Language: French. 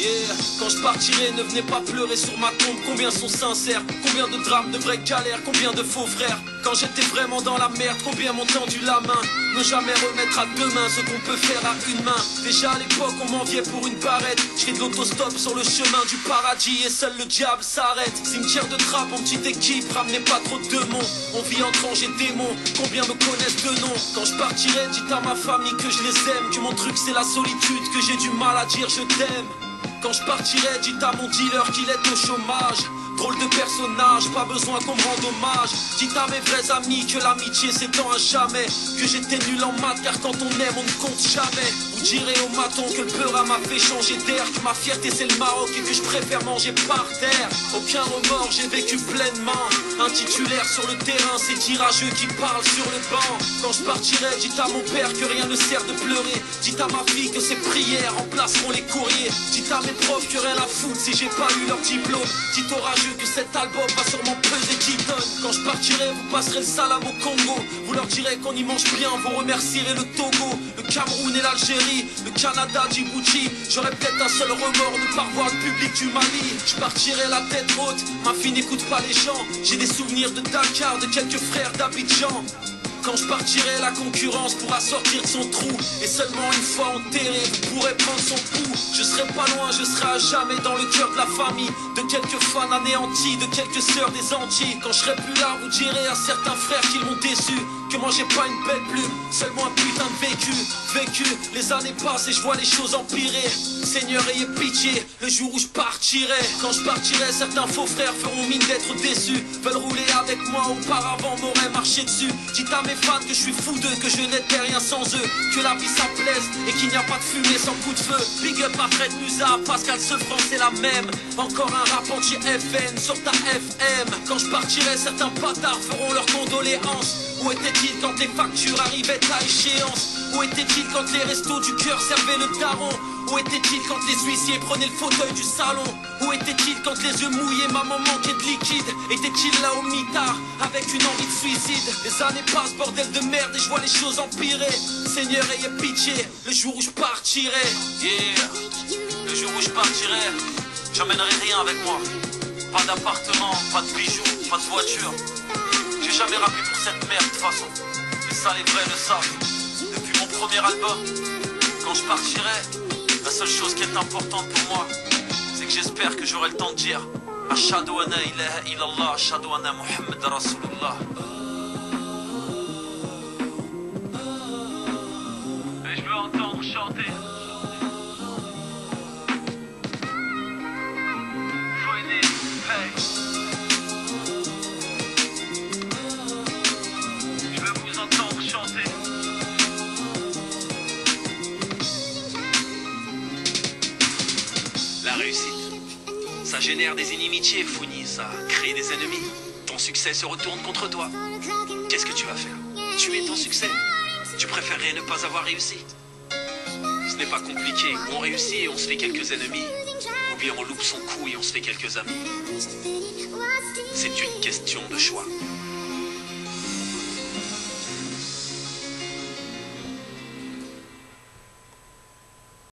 Yeah. Quand je partirai, ne venez pas pleurer sur ma tombe. Combien sont sincères, combien de drames, de vraies galères, combien de faux frères. Quand j'étais vraiment dans la merde, combien m'ont tendu la main. Ne jamais remettre à deux mains ce qu'on peut faire à une main. Déjà à l'époque on m'enviait pour une barrette. Je fais de l'autostop sur le chemin du paradis et seul le diable s'arrête. Cimetière de trappe en petite équipe, ramenez pas trop de démons. On vit entre anges et démons, combien me connaissent de nom. Quand je partirai, dites à ma famille que je les aime, que mon truc c'est la solitude, que j'ai du mal à dire je t'aime. Quand je partirai, dites à mon dealer qu'il est au chômage. Drôle de personnage, pas besoin qu'on me rende hommage. Dites à mes vrais amis que l'amitié s'étend à jamais. Que j'étais nul en maths car quand on aime on ne compte jamais. Vous direz au maton que le beurre m'a fait changer d'air. Que ma fierté c'est le Maroc et que je préfère manger par terre. Aucun remords, j'ai vécu pleinement. Un titulaire sur le terrain, c'est tirageux qui parle sur le banc. Quand je partirai, dites à mon père que rien ne sert de pleurer. Dites à ma fille que ses prières remplaceront les courriers. Dites à mes profs que rien à foutre si j'ai pas eu leur diplôme. Dites au rageux que cet album va sûrement peser 10 tonnes. Quand je partirai, vous passerez le salam au Congo. Vous leur direz qu'on y mange bien, vous remercierez le Togo, le Cameroun et l'Algérie, le Canada, Djibouti. J'aurais peut-être un seul remords, ne pas revoir le public du Mali. Je partirai la tête haute, ma fille n'écoute pas les gens. J'ai des souvenirs de Dakar, de quelques frères d'Abidjan. Quand je partirai, la concurrence pourra sortir de son trou. Et seulement une fois enterré, vous pourrez prendre son pouls. Je serai pas loin, je serai à jamais dans le cœur de la famille. De quelques fans anéantis, de quelques sœurs des Antilles. Quand je serai plus là, vous direz à certains frères qu'ils m'ont déçu. Que moi j'ai pas une belle plume, seulement un putain de vécu, les années passent et je vois les choses empirer. Seigneur ayez pitié, le jour où je partirai. Quand je partirai, certains faux frères feront mine d'être déçus. Veulent rouler avec moi, auparavant m'auraient marché dessus. Dites à mes fans que je suis fou d'eux, que je n'étais rien sans eux. Que la vie ça plaise et qu'il n'y a pas de fumée sans coup de feu. Big up à Fred Musa, Pascal Sefranc c'est la même. Encore un rap anti-FN sur ta FM. Quand je partirai, certains bâtards feront leurs condoléances. Où était-il quand les factures arrivaient à échéance? Où était-il quand les restos du cœur servaient le daron? Où était-il quand les huissiers prenaient le fauteuil du salon? Où était-il quand les yeux mouillés, maman manquait de liquide? Était-il là au mitard avec une envie de suicide? Les années passent, bordel de merde, et je vois les choses empirer. Seigneur ayez pitié, le jour où je partirai. Yeah, le jour où je partirai, j'emmènerai rien avec moi. Pas d'appartement, pas de bijoux, pas de voiture. J'ai jamais rappé pour cette merde de toute façon. Et ça les vrais le savent. Depuis mon premier album, quand je partirai, la seule chose qui est importante pour moi, c'est que j'espère que j'aurai le temps de dire Ashhadu anna ilaha illallah, Ashhadu anna Muhammad Rasulullah. Et je veux entendre chanter. Fouiner, hey. Je veux vous entendre chanter. La réussite, ça génère des inimitiés, Founi, ça crée des ennemis. Ton succès se retourne contre toi. Qu'est-ce que tu vas faire? Tuer ton succès? Tu préférerais ne pas avoir réussi? Ce n'est pas compliqué, on réussit et on se fait quelques ennemis, ou bien on loupe son coup et on se fait quelques amis. C'est une question de choix.